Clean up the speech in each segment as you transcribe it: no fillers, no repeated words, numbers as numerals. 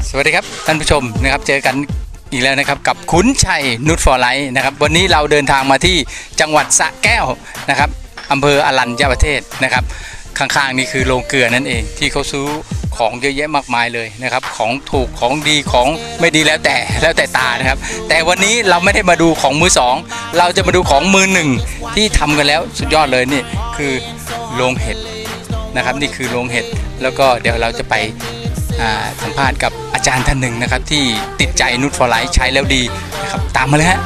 สวัสดีครับท่านผู้ชมนะครับเจอกันอีกแล้วนะครับกับขุนชัยนุชฟอร์ไลท์นะครับวันนี้เราเดินทางมาที่จังหวัดสระแก้วนะครับอำเภออรัญญประเทศนะครับข้างๆนี่คือโรงเกลือนั่นเองที่เขาซื้อของเยอะแยะมากมายเลยนะครับของถูกของดีของไม่ดีแล้วแต่ตานะครับแต่วันนี้เราไม่ได้มาดูของมือสองเราจะมาดูของมือหนึ่งที่ทำกันแล้วสุดยอดเลยนี่คือโรงเห็ดนะครับนี่คือโรงเห็ดแล้วก็เดี๋ยวเราจะไปสัมภาษณ์กับอาจารย์ท่านหนึ่งนะครับที่ติดใจนุชฟอร์ไลท์ใช้แล้วดีนะครับตามมาเลยฮะ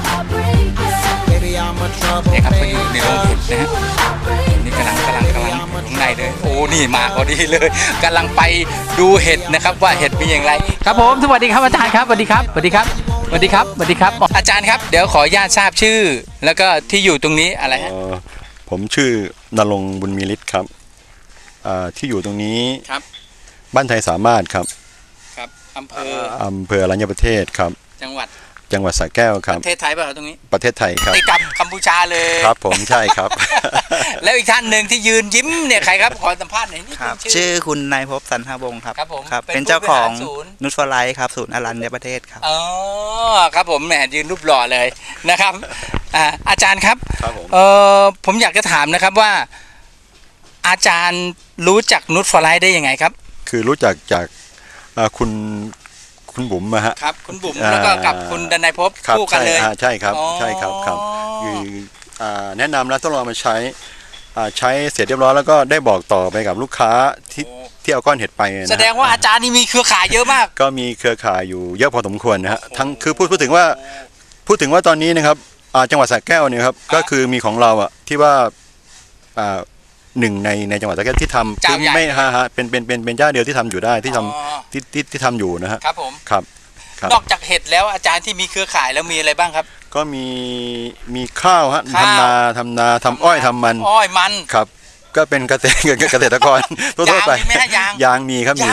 เนี่ยครับก็อยู่ในโรงเห็ดนะฮะนี่กำลังข้างในเลยโอ้นี่มาพอดีเลยกำลังไปดูเห็ดนะครับว่าเห็ดเป็นอย่างไรครับผมสวัสดีครับอาจารย์ครับสวัสดีครับสวัสดีครับสวัสดีครับสวัสดีครับอาจารย์ครับเดี๋ยวขออนุญาตทราบชื่อแล้วก็ที่อยู่ตรงนี้อะไรฮะผมชื่อนรงค์บุญมีฤทธิ์ครับที่อยู่ตรงนี้ครับบ้านไทยสามารถครับครับอำเภออรัญญประเทศครับจังหวัดสระแก้วครับประเทศไทยป่ะตรงนี้ประเทศไทยครับติดกับกัมพูชาเลยครับผมใช่ครับแล้วอีกท่านหนึ่งที่ยืนยิ้มเนี่ยใครครับขอสัมภาษณ์หน่อยนี่ชื่อคุณนายภพสันหวงศ์ครับครับผมเป็นเจ้าของนุชฟอร์ไลท์ครับศูนย์อรัญญประเทศครับอ๋อครับผมแหมยืนรูปหล่อเลยนะครับอาจารย์ครับผมอยากจะถามนะครับว่าอาจารย์รู้จักนุชฟอร์ไลท์ได้ยังไงครับคือรู้จักจากคุณบุ๋มฮะครับคุณบุ๋มแล้วก็กับคุณดนัยภพคู่กันเลยใช่ครับครับคือแนะนำแล้วต้องลองมาใช้เสร็จเรียบร้อยแล้วก็ได้บอกต่อไปกับลูกค้าที่เอาก้อนเห็ดไปนะแสดงว่าอาจารย์นี่มีเครือข่ายเยอะมากก็มีเครือข่ายอยู่เยอะพอสมควรนะฮะทั้งคือพูดถึงว่าตอนนี้นะครับจังหวัดสระแก้วเนี่ยครับก็คือมีของเราที่ว่าหนึ่งในจังหวัดสระแก้วที่ทำคือไม่เป็นเจ้าเดียวที่ทำอยู่ได้ที่ทำที่ทำอยู่นะฮะครับผมครับนอกจากเห็ดแล้วอาจารย์ที่มีเครือข่ายแล้วมีอะไรบ้างครับก็มีข้าวฮะทำนาทำอ้อยทำมันครับก็เป็นเกษตรกรทั่วไปยางมีครับ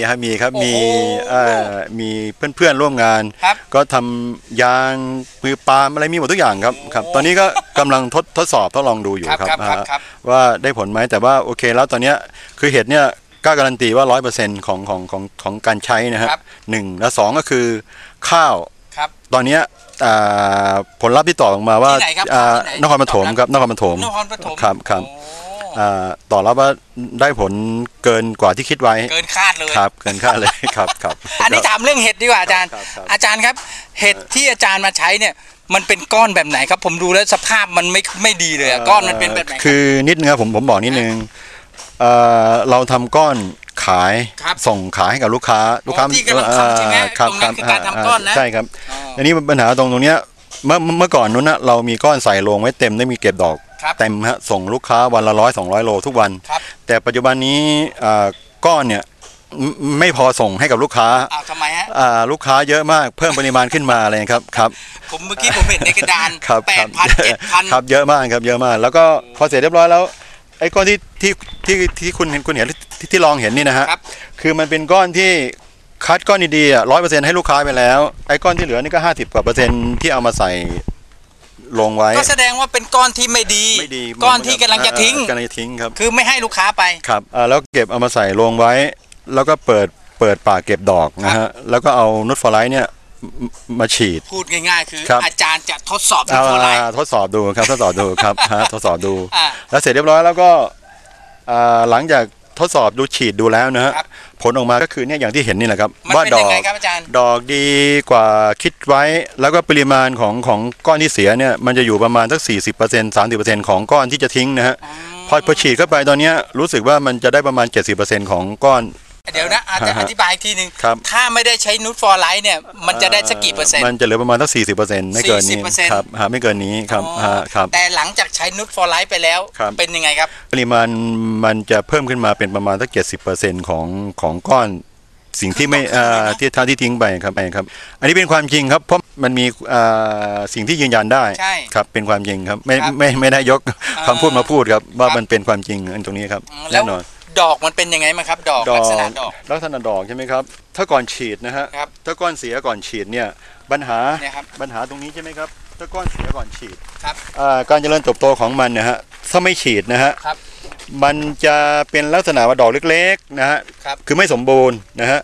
มีเพื่อนร่วมงานก็ทำยางมือปาล์มอะไรมีหมดทุกอย่างครับตอนนี้ก็กำลังทดสอบทดลองดูอยู่ครับว่าได้ผลไหมแต่ว่าโอเคแล้วตอนนี้คือเห็ดเนี่ยกล้าการันตีว่า 100% ของการใช้นะฮะ1และ2ก็คือข้าวตอนนี้ผลลัพธ์ที่ตอบออกมาว่านครปฐมครับนครปฐมครับต่อรับว่าได้ผลเกินกว่าที่คิดไว้เกินคาดเลยครับเกินคาดเลยครับอันนี้ถามเรื่องเห็ดดีกว่าอาจารย์ครับเห็ดที่อาจารย์มาใช้เนี่ยมันเป็นก้อนแบบไหนครับผมดูแล้วสภาพมันไม่ดีเลยก้อนมันเป็นแบบไหนคือนิดนึงครับผมบอกนิดนึงเราทำก้อนขายส่งขายให้กับลูกค้าที่กำลังทำใช่ไหมตรงนั้นคือการทำก้อนนะใช่ครับอันนี้ปัญหาตรงเนี้ยเมื่อก่อนนู้นนะเรามีก้อนใส่ลงไว้เต็มได้มีเก็บดอกเต็มฮะส่งลูกค้าวันละ100-200 โลทุกวันแต่ปัจจุบันนี้ก้อนเนี่ยไม่พอส่งให้กับลูกค้าทำไมฮะลูกค้าเยอะมากเพิ่มปริมาณขึ้นมาอะไรครับผมเมื่อกี้ผมเห็นในกระดาน 8,000 7,000 ครับเยอะมากครับเยอะมากแล้วก็พอเสร็จเรียบร้อยแล้วไอ้ก้อนที่คุณเห็นที่ลองเห็นนี่นะฮะคือมันเป็นก้อนที่คัดก้อนดีๆ100%ให้ลูกค้าไปแล้วไอ้ก้อนที่เหลือนี่ก็50%กว่าที่เอามาใส่ลงไว้ก็แสดงว่าเป็นก้อนที่ไม่ดีก้อนที่กำลังจะทิ้งครับคือไม่ให้ลูกค้าไปครับแล้วเก็บเอามาใส่ลงไว้แล้วก็เปิดปากเก็บดอกนะฮะแล้วก็เอานุชฟอร์ไลท์เนี่ยมาฉีดพูดง่ายๆคืออาจารย์จะทดสอบนุชฟอร์ไลท์ทดสอบดูครับทดสอบดูแล้วเสร็จเรียบร้อยแล้วก็หลังจากทดสอบดูฉีดดูแล้วนะฮะผลออกมาก็คือเนี่ยอย่างที่เห็นนี่แหละครับว่าดอกดีกว่าคิดไว้แล้วก็ปริมาณของก้อนที่เสียเนี่ยมันจะอยู่ประมาณสัก 40% 30% ของก้อนที่จะทิ้งนะฮะพอฉีดเข้าไปตอนนี้รู้สึกว่ามันจะได้ประมาณ 70% ของก้อนเดี๋ยวนะอาจจะอธิบายอีกทีนึงถ้าไม่ได้ใช้นุชฟอร์ไลท์เนี่ยมันจะได้สักกี่เปอร์เซ็นต์มันจะเหลือประมาณสัก 40% ไม่เกินนี้ครับไม่เกินนี้ครับแต่หลังจากใช้นุชฟอร์ไลท์ไปแล้วเป็นยังไงครับปริมาณมันจะเพิ่มขึ้นมาเป็นประมาณสัก 70% ของก้อนสิ่งที่ไม่ที่ทิ้งไปครับอันนี้เป็นความจริงครับเพราะมันมีสิ่งที่ยืนยันได้ครับเป็นความจริงครับไม่ได้ยกคำพูดมาพูดครับว่ามันเป็นความจริงตรงนี้ครับแน่นอนดอกมันเป็นยังไงมั้งครับดอกลักษณะดอกใช่ไหมครับถ้าก่อนฉีดนะฮะถ้าก้อนเสียก่อนฉีดเนี่ยปัญหาตรงนี้ใช่ไหมครับถ้าก้อนเสียก่อนฉีดการเจริญเติบโตของมันนะฮะถ้าไม่ฉีดนะฮะมันจะเป็นลักษณะว่าดอกเล็กๆนะฮะคือไม่สมบูรณ์นะฮะ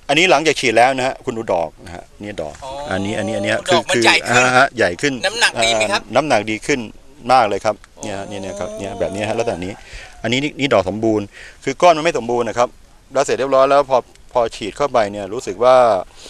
อันนี้หลังจากฉีดแล้วนะฮะคุณดูดอกนะฮะนี่ดอกอันนี้ดอกมันใหญ่ขึ้นใหญ่ขึ้นน้ำหนักดีไหมครับน้ำหนักดีขึ้นมากเลยครับเนี่ยครับเนี่ยแบบนี้ฮะแล้วแต่นี้อันนี้นี่ดอกสมบูรณ์คือก้อนมันไม่สมบูรณ์นะครับแล้วเสร็จเรียบร้อยแล้วพอฉีดเข้าไปเนี่ยรู้สึกว่า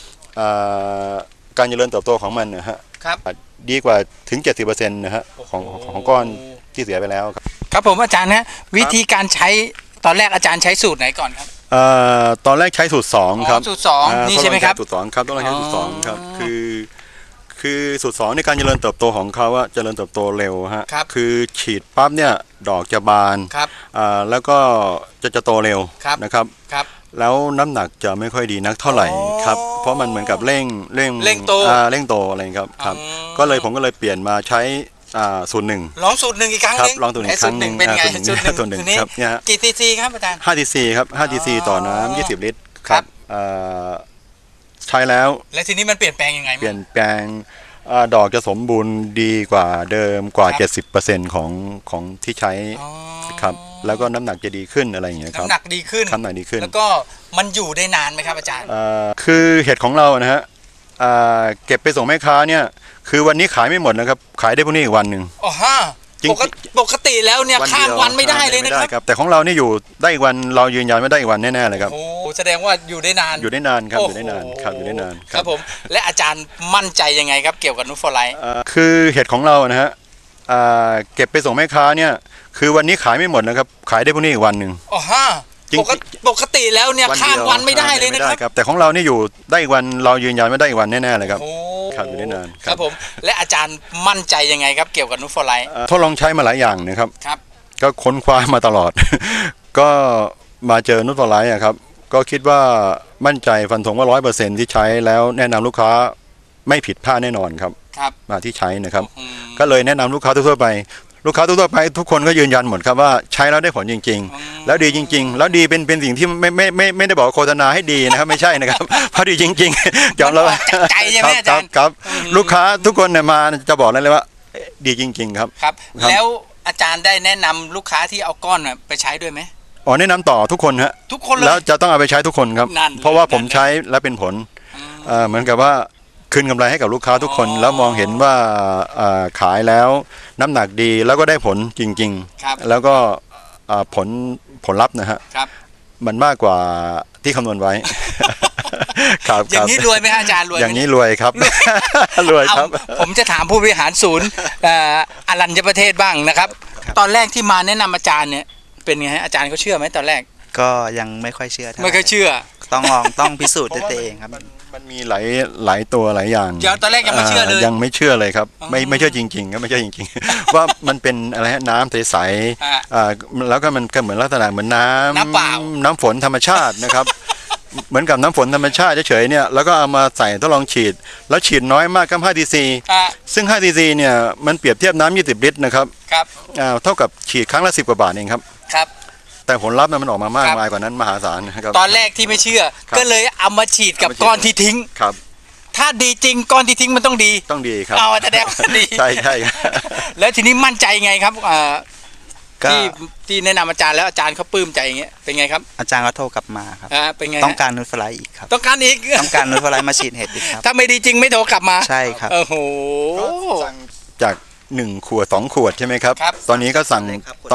การเจริญเติบโตของมันนะฮะดีกว่าถึง 70%นะฮะของก้อนที่เสียไปแล้วครับครับผมอาจารย์นะวิธีการใช้ตอนแรกอาจารย์ใช้สูตรไหนก่อนครับตอนแรกใช้สูตร2ครับสูตร2นี่ใช่ไหมครับสูตร2ครับต้องใช้สูตร2ครับคือสูตร2ในการเจริญเติบโตของเขาว่าเจริญเติบโตเร็วฮะคือฉีดปั๊บเนี่ยดอกจะบานแล้วก็จะโตเร็วนะครับแล้วน้ำหนักจะไม่ค่อยดีนักเท่าไหร่ครับเพราะมันเหมือนกับเร่งโตอะไรครับก็เลยผมก็เลยเปลี่ยนมาใช้สูตร1 ลองสูตร1อีกครั้งนึงลองสูตร1ครั้งนึงเป็นไงสูตร1 ครับเนี่ยกี่ซีซีครับอาจารย์ 5 cc ครับ5 cc ต่อน้ำ20 ลิตรครับใช้แล้วทีนี้มันเปลี่ยนแปลงยังไงเปลี่ยนแปลงดอกจะสมบูรณ์ดีกว่าเดิมกว่า 70% ของที่ใช้ครับแล้วก็น้ำหนักจะดีขึ้นอะไรอย่างเงี้ยครับน้ำหนักดีขึ้นแล้วก็มันอยู่ได้นานไหมครับอาจารย์คือเห็ดของเรานะฮะเก็บไปส่งแม่ค้าเนี่ยคือวันนี้ขายไม่หมดนะครับขายได้พรุ่งนี้อีกวันหนึ่งอ๋อฮะปกติแล้วเนี่ยข้ามวันไม่ได้เลยนะครับแต่ของเรานี่อยู่ได้อีกวันเรายืนยันว่าได้อีกวันแน่ๆเลยครับโอ้แสดงว่าอยู่ได้นานครับอยู่ได้นานครับผมและอาจารย์มั่นใจยังไงครับเกี่ยวกับนูตฟอร์ไลท์คือเห็ดของเรานะฮะเก็บไปส่งแม่ค้าเนี่ยคือวันนี้ขายไม่หมดนะครับขายได้พรุ่งนี้อีกวันหนึ่งอ๋อฮะปกติแล้วเนี่ยข้ามวันไม่ได้เลยนะครับแต่ของเรานี่อยู่ได้อีกวันเรายืนยันว่าได้อีกวันแน่ๆเลยครับครับอยู่ได้นานครับผมและอาจารย์มั่นใจยังไงครับเกี่ยวกับนูตฟอร์ไลท์ทดลองใช้มาหลายอย่างนะครับก็ค้นคว้ามาตลอด ก็มาเจอนูตฟอร์ไลท์ครับก็คิดว่ามั่นใจฟันธงว่า 100% ที่ใช้แล้วแนะนำลูกค้าไม่ผิดพลาดแน่นอนครับมาที่ใช้นะครับก็เลยแนะนำลูกค้าทั่วไปทุกคนก็ยืนยันหมดครับว่าใช้แล้วได้ผลจริงๆแล้วดีจริงๆแล้วดีเป็นสิ่งที่ไม่ได้บอกโฆษณาให้ดีนะครับไม่ใช่นะครับเพราะดีจริงๆยอมรับใจใช่ไหมอาจารย์ครับลูกค้าทุกคนเนี่ยมาจะบอกเลยว่าดีจริงๆครับแล้วอาจารย์ได้แนะนำลูกค้าที่เอาก้อนไปใช้ด้วยไหมอ๋อแนะนำต่อทุกคนฮะทุกคนเลยแล้วจะต้องเอาไปใช้ทุกคนครับเพราะว่าผมใช้แล้วเป็นผลเหมือนกับว่าคืนกำไรให้กับลูกค้าทุกคนแล้วมองเห็นว่าขายแล้วน้ำหนักดีแล้วก็ได้ผลจริงๆแล้วก็ผลลัพธ์นะฮะมันมากกว่าที่คำนวณไว้ครับอย่างนี้รวยไหมอาจารย์รวยอย่างนี้รวยครับรวยครับผมจะถามผู้บริหารศูนย์อรัญญประเทศบ้างนะครับตอนแรกที่มาแนะนำอาจารย์เนี่ยเป็นไงฮะอาจารย์เขาเชื่อไหมตอนแรกก็ยังไม่ค่อยเชื่อไม่ค่อยเชื่อต้องพิสูจน์ด้วยตัวเองครับมันมีหลายตัวหลายอย่างตอนแรกยังไม่เชื่อเลยยังไม่เชื่อเลยครับไม่เชื่อจริงๆก็ไม่เชื่อจริงๆว่ามันเป็นอะไรฮะน้ำใสๆแล้วก็มันก็เหมือนลักษณะเหมือนน้ำฝนธรรมชาตินะครับเหมือนกับน้ำฝนธรรมชาติเฉยๆเนี่ยแล้วก็เอามาใส่ทดลองฉีดแล้วฉีดน้อยมากครับ5 cc ซึ่ง5 cc เนี่ยมันเปรียบเทียบน้ำ20 ลิตรนะครับเท่ากับฉีดครั้งละ10 กว่าบาทเองครับแต่ผลลัพธ์มันออกมามากมายกว่านั้นมหาศาลนะครับตอนแรกที่ไม่เชื่อก็เลยเอามาฉีดกับก้อนที่ทิ้งครับถ้าดีจริงก้อนที่ทิ้งมันต้องดีครับแต่แดงดีใช่แล้วทีนี้มั่นใจไงครับที่แนะนำอาจารย์แล้วอาจารย์เขาปลื้มใจอย่างเงี้ยเป็นไงครับอาจารย์ก็โทรกลับมาครับเป็นไงต้องการนูตฟอร์ไลท์อีกครับต้องการอีกนูตฟอร์ไลท์มาฉีดเห็ดอีกครับถ้าไม่ดีจริงไม่โทรกลับมาใช่ครับโอ้โหจาก1 ขวด 2 ขวดใช่ไหมครับตอนนี้ก็สั่ง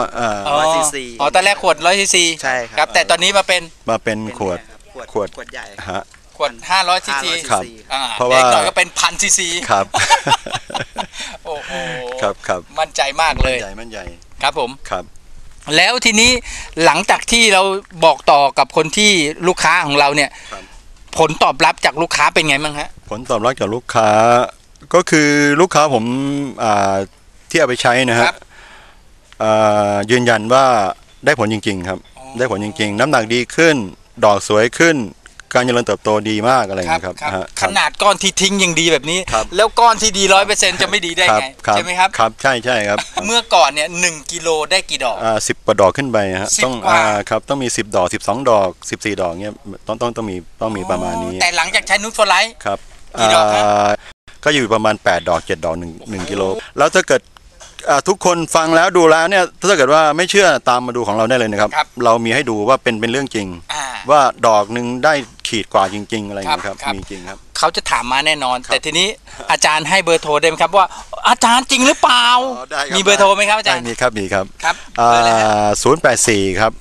100 cc ตอนแรกขวด100 cc ใช่ครับแต่ตอนนี้มาเป็นขวดใหญ่ฮะขวด500 cc ครับเพราะว่าหน่อยก็เป็น1,000 cc ครับโอ้โหครับมั่นใจมากเลยมั่นใจครับผมครับแล้วทีนี้หลังจากที่เราบอกต่อกับคนที่ลูกค้าของเราเนี่ยผลตอบรับจากลูกค้าเป็นไงบ้างฮะผลตอบรับจากลูกค้าก็คือลูกค้าผมที่เอาไปใช้นะฮะยืนยันว่าได้ผลจริงๆครับได้ผลจริงๆน้ำหนักดีขึ้นดอกสวยขึ้นการเจริญเติบโตดีมากอะไรอย่างนี้ครับขนาดก้อนที่ทิ้งยังดีแบบนี้แล้วก้อนที่ดี 100% จะไม่ดีได้ไงใช่ไหมครับครับใช่ครับเมื่อก่อนเนี่ย1 กิโลได้กี่ดอก 10 กว่าดอกขึ้นไปฮะต้องมี10 ดอก12 ดอก14 ดอกเนี่ยต้องมีประมาณนี้แต่หลังจากใช้นูตฟอร์ไลท์ครับกี่ดอกครับก็อยู่ประมาณ8 ดอก7 ดอก1 กิโลแล้วถ้าเกิดทุกคนฟังแล้วดูแล้วเนี่ยถ้าเกิดว่าไม่เชื่อตามมาดูของเราได้เลยนะครับเรามีให้ดูว่าเป็นเรื่องจริงว่าดอกหนึ่งได้ขีดกว่าจริงๆอะไรอย่างเงี้ยครับครับมีจริงครับเขาจะถามมาแน่นอน แต่ทีนี้อาจารย์ให้เบอร์โทรได้ไหมครับว่าอาจารย์จริงหรือเปล่าอ๋อได้ครับมีเบอร์โทรไหมครับอาจารย์มีครับมีครับครับเบอร์อะไรฮะ 084ครับ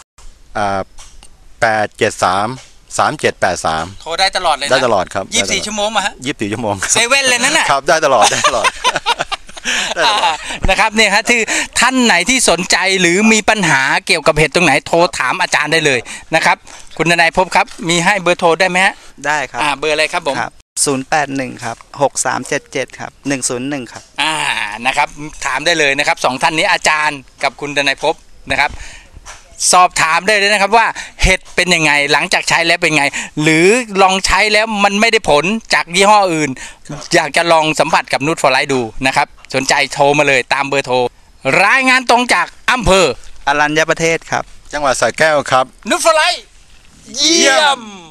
8733783 โทรได้ตลอดเลยนะได้ตลอดครับ 24 ชั่วโมงมาฮะ 24 ชั่วโมงเซเว่นเลยนั่นน่ะครับได้ตลอดได้ตลอด ได้ตลอดนะครับเนี่ยฮะที่ท่านไหนที่สนใจหรือมีปัญหาเกี่ยวกับเห็ดตรงไหนโทรถามอาจารย์ได้เลยนะครับคุณนายพบครับมีให้เบอร์โทรได้ไหมฮะได้ครับเบอร์อะไรครับผมครับ081ครับ6377ครับ101ครับนะครับถามได้เลยนะครับสองท่านนี้อาจารย์กับคุณนายพบนะครับสอบถามได้เลยนะครับว่าเห็ดเป็นยังไงหลังจากใช้แล้วเป็นไง หรือลองใช้แล้วมันไม่ได้ผลจากยี่ห้ออื่น อยากจะลองสัมผัสกับนูตฟอร์ไลท์ดูนะครับสนใจโทรมาเลยตามเบอร์โทรรายงานตรงจากอำเภออรัญญประเทศครับจังหวัดสระแก้วครับนูตฟอร์ไลท์เยี่ยม